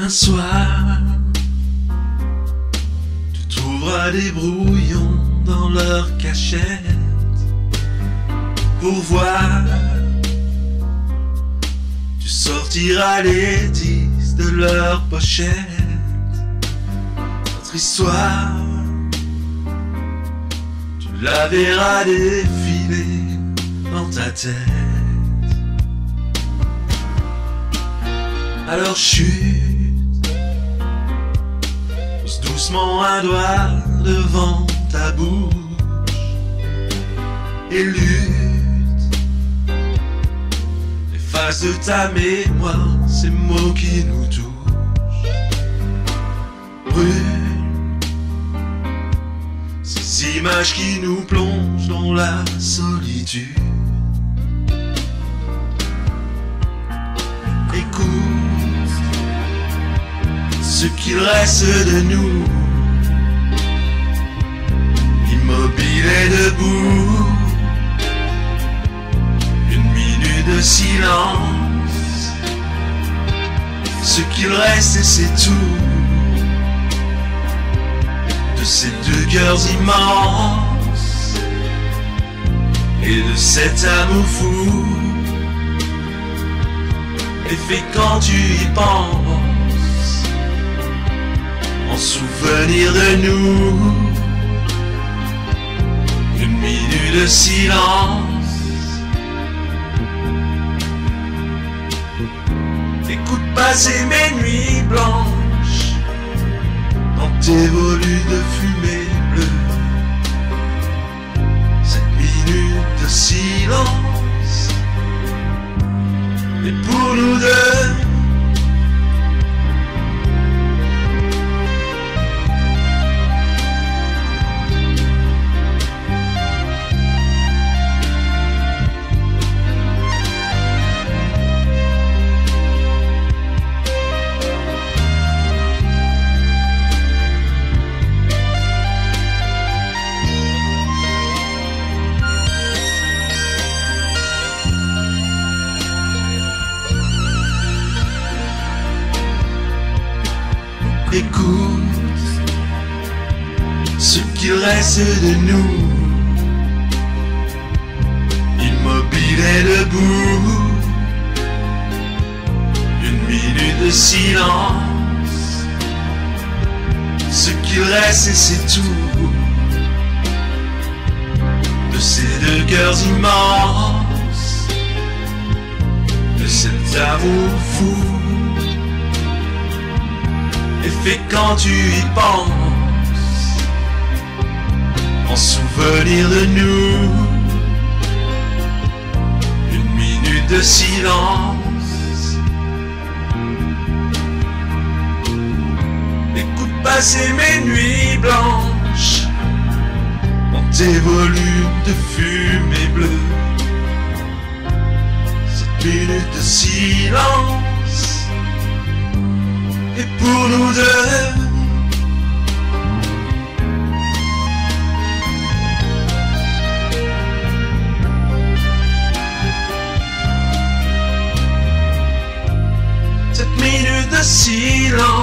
Un soir, tu trouveras des brouillons dans leur cachette pour voir. Tu sortiras les 10 de leur pochette. Notre histoire, tu la verras défiler dans ta tête. Alors chute, pose doucement un doigt devant ta bouche et lutte. Efface de ta mémoire ces mots qui nous touchent. Brûle ces images qui nous plongent dans la solitude. Écoute ce qu'il reste de nous, immobile et debout. Une minute de silence, ce qu'il reste et c'est tout de ces deux cœurs immenses et de cet amour fou. Et fait quand tu y penses, en souvenir de nous, une minute de silence. Écoute passer mes nuits blanches dans tes volutes de fumée bleue. Cette minute de silence est pour nous deux. Écoute ce qu'il reste de nous, immobile et debout. Une minute de silence, ce qu'il reste et c'est tout de ces deux cœurs immenses, de cet amour fou. Et fait quand tu y penses, en souvenir de nous, une minute de silence. Écoute passer mes nuits blanches dans tes volutes de fumée bleue. Cette minute de silence et pour nous deux. Cette minute de silence